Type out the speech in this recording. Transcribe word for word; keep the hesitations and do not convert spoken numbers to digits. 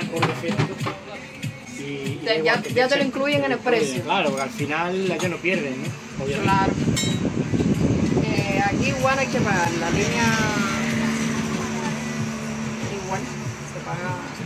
por defecto. Y, y Ya, igual que ya te lo echen- incluyen en el precio. Claro, porque al final ellos no pierden, ¿no? Obviamente. Claro. Eh, aquí igual hay que pagar la línea. Igual se paga.